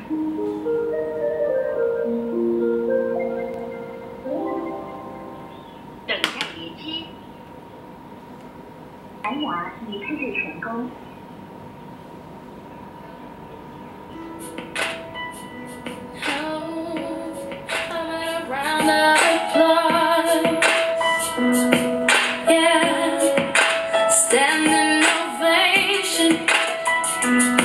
等待连接。蓝牙已配对成功。 Standing ovation.